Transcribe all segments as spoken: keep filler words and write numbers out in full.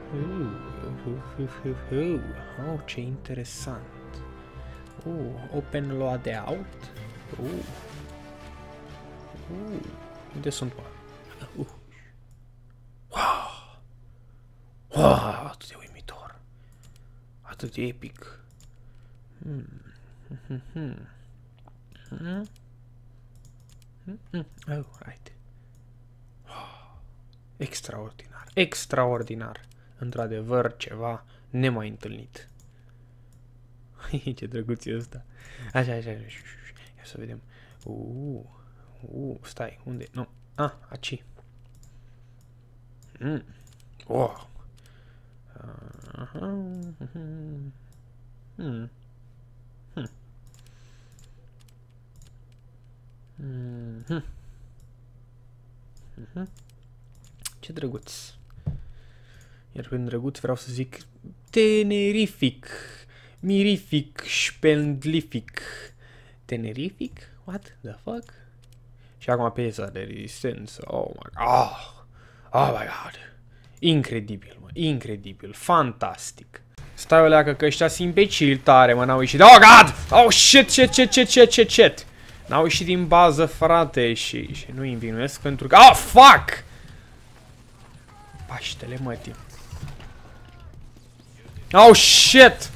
Oh, ce interesant. Uh, open loadout. Uh. Uh. Unde sunt, mă? Uh. Wow! Wow! Atât de uimitor. Atât de epic. Hmm. Hmm. Hmm. Hmm. Hmm. Oh, right. Oh. Extraordinar. Extraordinar. Într-adevăr, ceva nemai întâlnit. Ce drăguț e ăsta. Așa, așa, așa. Ia să vedem. Uh, uh, stai, unde? Nu. Ah, aici. Mm. Oh. Uh -huh. Hmm. Hmm. Mm -hmm. Mm -hmm. Ce drăguț. Iar prin drăguț vreau să zic tenerific, mirific, spendlific. Tenerific? What the fuck? Și acum piesa de rezistență. Oh my god. Oh, oh my god. Incredibil, mă. Incredibil. Fantastic. Stai o leacă că ăștia sunt imbecili tare, mă. N-au ieșit. Oh god! Oh shit, shit, shit, shit, shit, shit, shit. N-au ieșit din bază, frate. Și, și nu-i învinuiesc pentru că... Oh, fuck! Paștele mătii. Oh, shit!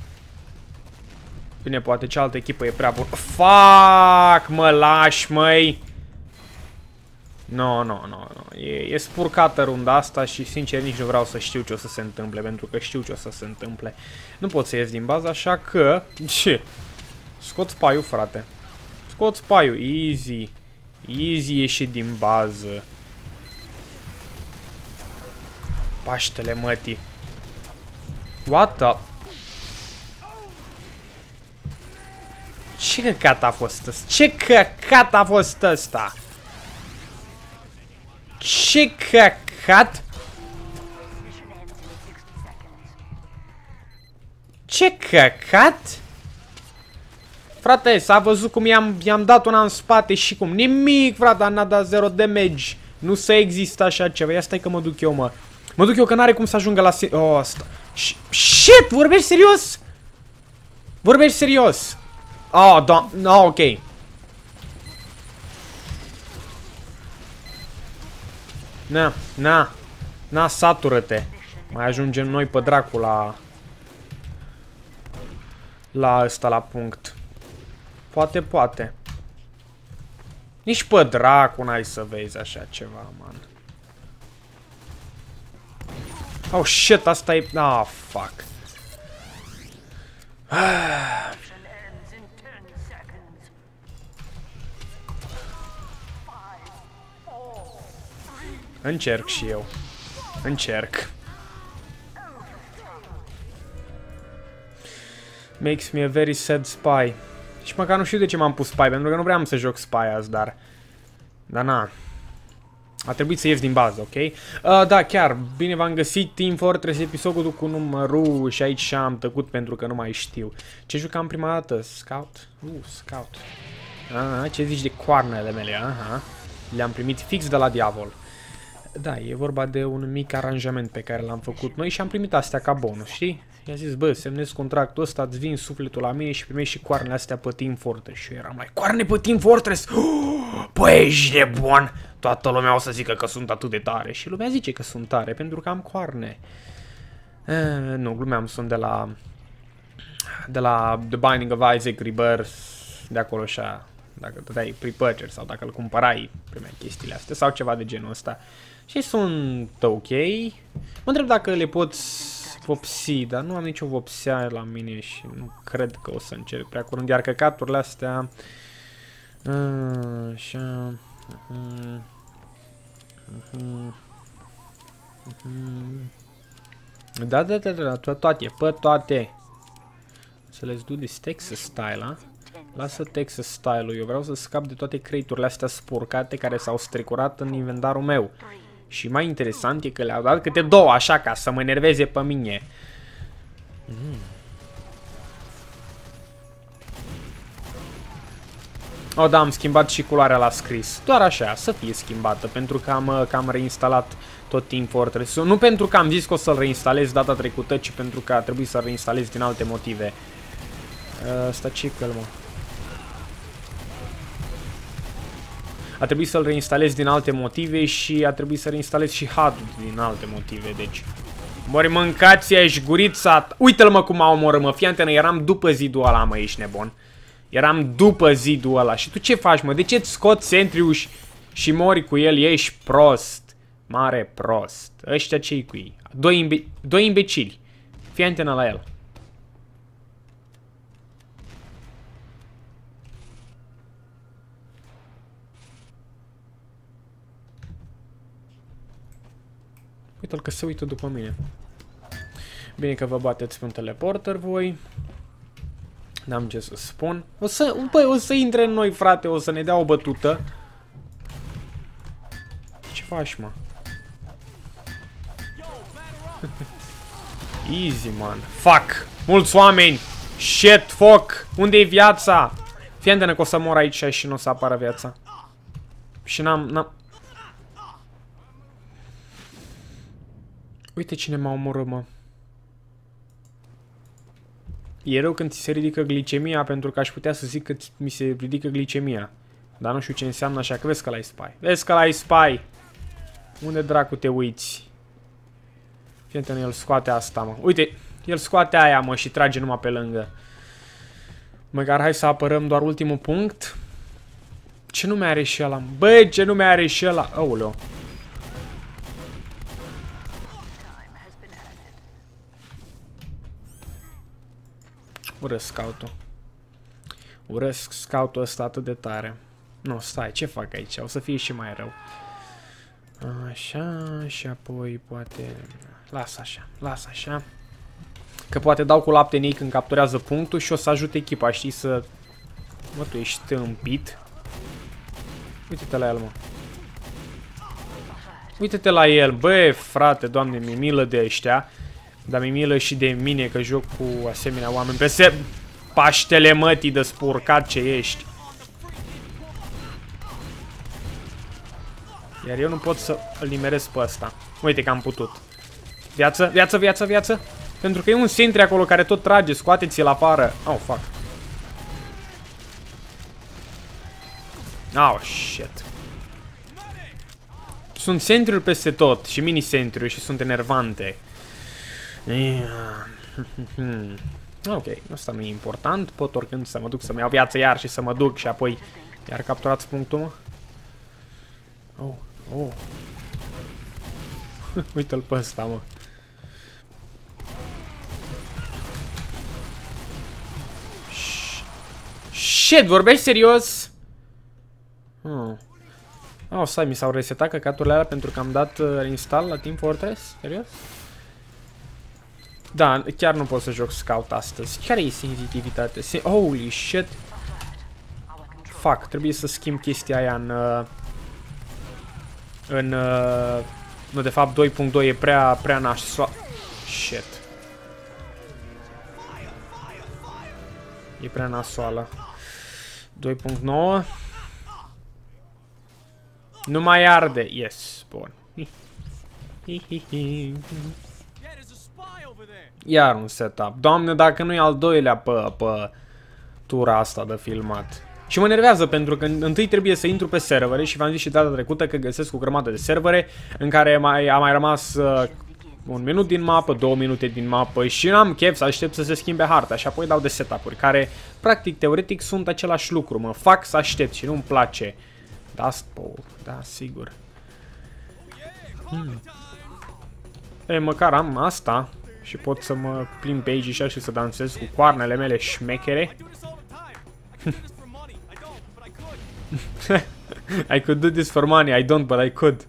Bine, poate cealaltă echipă e prea bună. Fuck, mă lași, măi! No, no, no, no. E, e spurcată runda asta și, sincer, nici nu vreau să știu ce o să se întâmple, pentru că știu ce o să se întâmple. Nu pot să ies din bază, așa că... Ce? Scot spaiul, frate. Scot spaiul. Easy. Easy ieșit din bază. Paștele mătii. What the... Ce căcat a fost ăsta? Ce căcat a fost ăsta? Ce căcat? Ce căcat? Frate, s-a văzut cum i-am i-am dat una în spate și cum. Nimic, frate, n-a dat zero damage. Nu se există așa ceva. Ia stai că mă duc eu, mă. Mă duc eu că n-are cum să ajungă la... Oh, asta. Shit, vorbești serios? Vorbești serios? Oh, da, no, ok. Na, na. Na, satură-te. Mai ajungem noi pe dracu la... La ăsta, la punct. Poate, poate. Nici pe dracu n-ai să vezi așa ceva, man. Oh, shit, asta e... Ah, fuck. Încerc și eu. Încerc. Makes me a very sad spy. Și măcar nu știu de ce m-am pus spy, pentru că nu vreau să joc spy azi, dar... Dar na. A trebuit să ies din bază, ok? Uh, da, chiar, bine v-am găsit Team Fortress episodul cu numărul și aici am tăcut pentru că nu mai știu. Ce jucam prima dată? Scout? Uh, Scout. Aha, ce zici de coarnele mele? Aha. Le-am primit fix de la diavol. Da, e vorba de un mic aranjament pe care l-am făcut noi și am primit astea ca bonus, știi? I-a zis, bă, semnez contractul ăsta, îți vin sufletul la mine și primești și coarnele astea pe Team Fortress. Și eu eram mai, coarne pe Team Fortress? Oh, păi, ești nebun! Toată lumea o să zică că sunt atât de tare. Și lumea zice că sunt tare, pentru că am coarne. E, nu, glumeam, sunt de la... De la The Binding of Isaac Rebirth, de acolo așa. Dacă dădeai pre-purchase sau dacă îl cumpărai, primeai chestiile astea sau ceva de genul ăsta. Și sunt ok. Mă întreb dacă le poți vopsi, dar nu am nicio vopsea la mine și nu cred că o să încerc prea curând. Iar căcaturile astea... Așa... Da, da, da, da, toate, pe toate. Să let's do this Texas style, a? Lasă Texas style-ul, eu vreau să scap de toate crate-urile astea spurcate care s-au strecurat în inventarul meu. Și mai interesant e că le-au dat câte două, așa, ca să mă enerveze pe mine. Mm. O, da, am schimbat și culoarea la scris. Doar așa, să fie schimbată, pentru că am, că am reinstalat tot Team Fortress. Nu pentru că am zis că o să-l reinstalez data trecută, ci pentru că a trebuit să-l reinstalez din alte motive. Asta ce-i pe el, mă? A trebuit să-l reinstalez din alte motive și a trebuit să reinstalez și H U D din alte motive, deci... Mori, mâncați aici gurița. Uite-l, mă, cum a omorât, mă. Fii antenă, eram după zidul ăla, mă, ești nebun. Eram după zidul ăla. Și tu ce faci, mă? De ce-ți scoți Sentry-ul și, și mori cu el? Ești prost. Mare prost. Ăștia ce-i cu ei? Doi, imbe doi imbecili. Fii antenă la el. Uite-l că se uită după mine. Bine că vă bateți pe un teleporter voi. N-am ce să spun. O să, băi, o să intre în noi, frate. O să ne dea o bătută. Ce faci, mă? Easy, man. Fuck. Mulți oameni. Shit, fuck. Unde-i viața? Fii antenă că o să mor aici și nu o să apară viața. Și n-am... n-am... Uite cine m-a omorât, mă. E rău când ți se ridică glicemia, pentru că aș putea să zic că mi se ridică glicemia. Dar nu știu ce înseamnă, așa că vezi că l-ai spy. Vezi că l-ai spy. Unde dracu te uiți? Fiindcă el scoate asta, mă. Uite, el scoate aia, mă, și trage numai pe lângă. Măcar hai să apărăm doar ultimul punct. Ce nume are și ăla? Băi, ce nume are și ăla? Aoleu. Urăsc scout-ul. Urăsc scout-ul ăsta atât de tare. Nu, stai, ce fac aici? O să fie și mai rău. Așa, și apoi poate... Lasă așa, lasă așa. Că poate dau cu lapte în ei când capturează punctul și o să ajute echipa, știi, să... Mă, tu ești tâmpit. Uite-te la el, mă. Uite-te la el, băi, frate, doamne, mi-e milă de ăștia. Dar mi-e milă și de mine că joc cu asemenea oameni. Pe se... Paștele mătii de spurcat ce ești. Iar eu nu pot să îl nimeresc pe ăsta. Uite că am putut. Viață, viață, viață, viață. Pentru că e un sentry acolo care tot trage. Scoateți-l afară. Oh, fuck. Oh, shit. Sunt sentry-uri peste tot. Și mini-sentry-uri și sunt enervante. Ok, asta nu e important. Pot oricând să mă duc să-mi iau viață iar și să mă duc și apoi iar capturați punctul, mă. Oh, oh. Uite-l pe ăsta, mă. Shit, vorbești serios? Oh, oh stai, mi s-au resetat căcaturile alea pentru că am dat uh, reinstall la Team Fortress? Serios? Da, chiar nu pot să joc scout astăzi. Care e sensitivitate? Se Holy shit! Fuck, trebuie să schimb chestia aia în... Uh, în... Uh, nu, de fapt, doi punct doi e prea, prea nașoală. Shit. E prea nasoală. doi punct nouă. Nu mai arde. Yes, bun. Iar un setup. Doamne, dacă nu e al doilea pe, pe tura asta de filmat. Și mă enervează pentru că întâi trebuie să intru pe servere și v-am zis și data trecută că găsesc o grămadă de servere în care mai, a mai rămas uh, un minut din mapă, două minute din mapă și n-am chef să aștept să se schimbe harta și apoi dau de setup-uri care, practic, teoretic, sunt același lucru. Mă fac să aștept și nu-mi place. Da, da, sigur. Hmm. E, măcar am asta și pot să mă plimb pe aici și și să dansez cu coarnele mele șmechere. I could do this for money, I don't, but I could.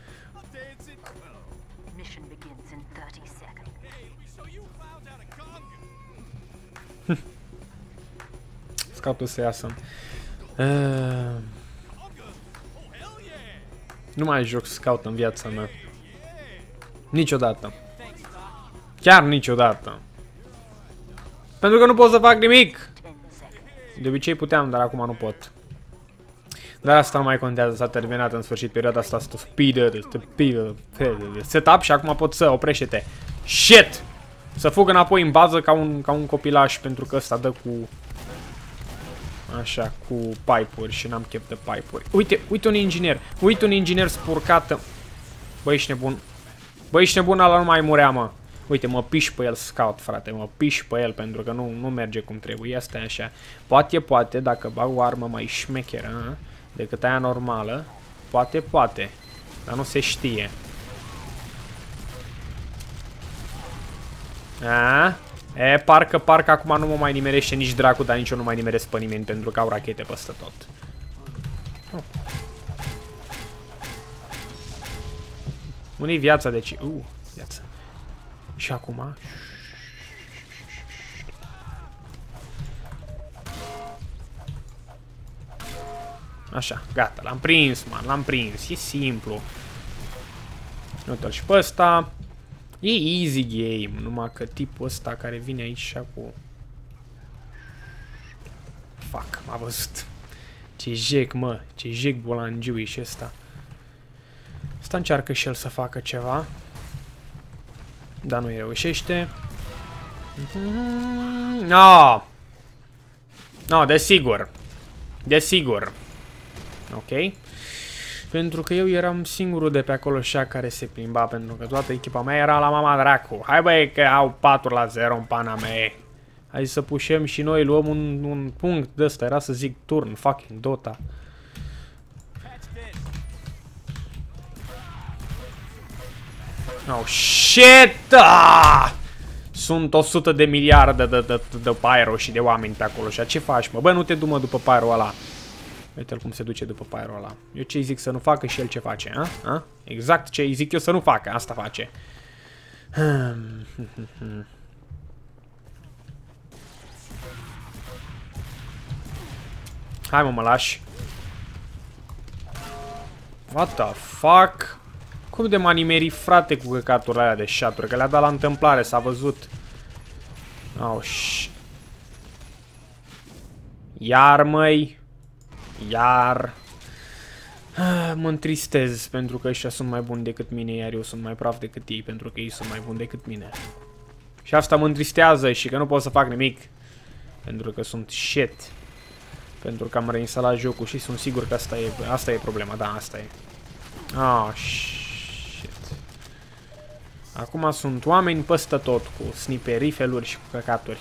Scoutul să iasă. Uh, nu mai joc scout în viața mea. Niciodată. Chiar niciodată. Pentru că nu pot să fac nimic. De obicei puteam, dar acum nu pot. Dar asta nu mai contează, s-a terminat în sfârșit perioada asta stupidă, stupidă, setup și acum pot să oprește-te. Shit! Să fug înapoi în bază ca un, ca un copilaș, pentru că ăsta dă cu... Așa, cu pipe-uri și n-am chef de pipe-uri. Uite, uite un inginer, uite un inginer spurcată. Băi, ești nebun. Băi, ești nebun, ăla nu mai murea, mă. Uite, mă piși pe el, scout, frate, mă piși pe el, pentru că nu, nu merge cum trebuie, asta e așa. Poate, poate, dacă bag o armă mai șmecheră decât aia normală, poate, poate, dar nu se știe. A? E, parcă, parcă acum nu mă mai nimerește nici dracu, dar nici eu nu mai nimeresc pe nimeni, pentru că au rachete peste tot. Oh. Unde-i viața, deci... Uh, viața. Și acum... Așa, gata, l-am prins, man, l-am prins, e simplu. Uite-l și pe ăsta. E easy game, numai că tipul ăsta care vine aici și cu... Fuck, m-a văzut. Ce jec, mă, ce jec bolangiui și ăsta. Ăsta încearcă și el să facă ceva. Dar nu-i reușește. No! No, desigur. Desigur. Ok. Pentru că eu eram singurul de pe acolo așa care se plimba, pentru că toată echipa mea era la mama dracu. Hai băi că au patru la zero în pana mea. Hai să pușem și noi, luăm un, un punct de ăsta, era să zic turn, fucking Dota. Oh, shit! Ah! Sunt o sută de miliarde de, de, de, de pyro și de oameni pe acolo. Și ce faci, mă? Bă, nu te du-mă după pyro ăla. Uite-l cum se duce după pyro ăla. Eu ce-i zic să nu facă și el ce face, a? A? Exact ce-i zic eu să nu facă, asta face. Hai, mă, mă lași. What the fuck? Cum de m-a nimerit, frate, cu căcaturile alea de shot-uri? Că le-a dat la întâmplare, s-a văzut. Oh, shh. Iar, măi. Iar. Ah, mă întristez pentru că ăștia sunt mai buni decât mine, iar eu sunt mai praf decât ei, pentru că ei sunt mai buni decât mine. Și asta mă întristează și că nu pot să fac nimic. Pentru că sunt shit. Pentru că am reinstalat jocul și sunt sigur că asta e, asta e problema, da, asta e. Ah, shit. Acum sunt oameni peste tot, cu sniperifeluri și cu căcaturi.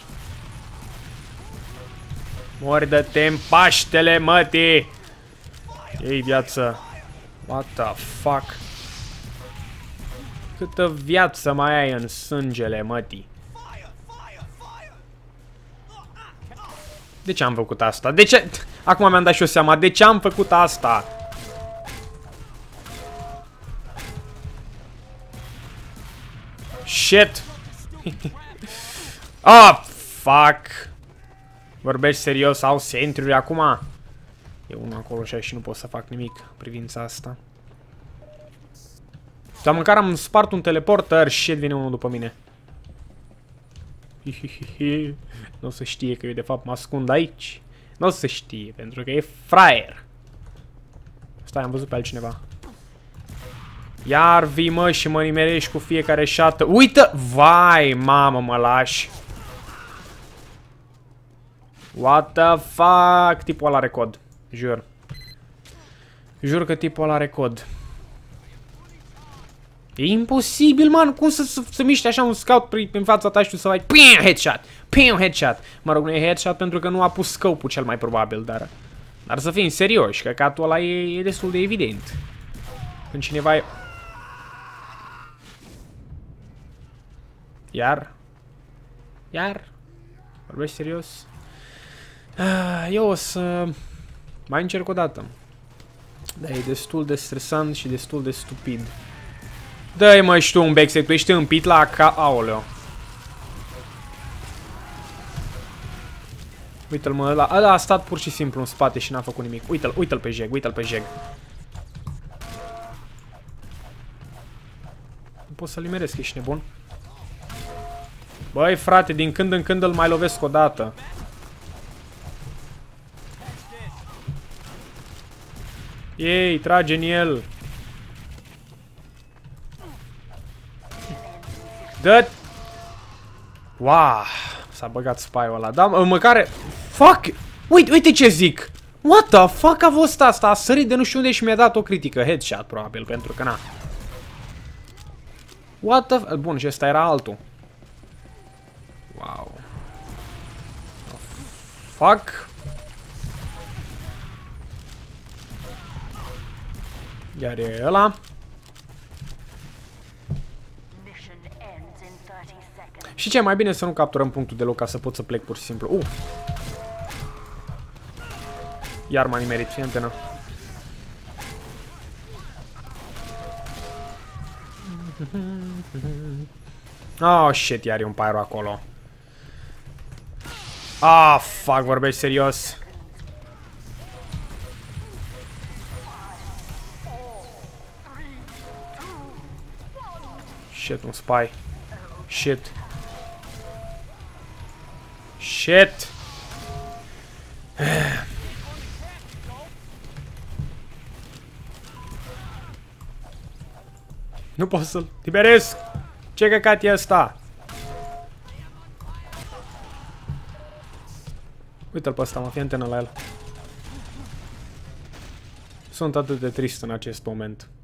Mordă-te în Paștele, mătii! Ei, viață. What the fuck? Câtă viață mai ai în sângele, mătii? De ce am făcut asta? De ce? Acum mi-am dat și eu seama. De ce am făcut asta? Shit! Ah, fuck! Vorbești serios? Au sentry acum? E unul acolo și nu pot să fac nimic în privința asta. Dar măcar am spart un teleporter. Shit, vine unul după mine. Nu o să știe că eu de fapt mă ascund aici. Nu o să știe, pentru că e fraier. Stai, am văzut pe altcineva. Iar vii, mă, și mă nimerești cu fiecare șată. Uită! Vai, mamă, mă lași. What the fuck? Tipul ăla are cod. Jur. Jur că tipul ăla are cod. E imposibil, man. Cum să, să, să miște așa un scout prin fața ta și tu să faci Pim, headshot. Pim, headshot. Mă rog, nu e headshot pentru că nu a pus scope-ul cel mai probabil, dar... Dar să fim serioși, că catul ăla e, e destul de evident. Când cineva e... Iar? Iar? Vorbești serios? Eu o să... Mai încerc o dată. Dar e destul de stresant și destul de stupid. Dă-i, mă, și tu un backstep, tu ești împit la ca... Aoleo. Uite-l, mă, ăla, ăla a stat pur și simplu în spate și n-a făcut nimic. Uite-l, uite-l pe jeg, uite-l pe jeg. Nu pot să-l nimeresc, ești nebun? Băi, frate, din când în când îl mai lovesc o dată. Ei, trage în el. Dă! Wow, s-a băgat spy-ul ăla. Da, măcar... Fuck! Uite, uite ce zic! What the fuck a fost asta? A sărit de nu știu unde și mi-a dat o critică. Headshot, probabil, pentru că na. What the... Bun, și ăsta era altul. Wow. Fuck. Iar e ăla. Și ce, mai bine să nu capturăm punctul deloc ca să pot să plec pur și simplu. Uh. Iar m-a nimerit, fii antenă. Oh, shit, iar e un pyro acolo. Ah, fuck, vorbești serios? Shit, un spy. Shit. Shit. Nu pot să-l liberesc. Ce căcat e ăsta? Uite-l pe ăsta, mă, fie antenă la el. Sunt atât de trist în acest moment.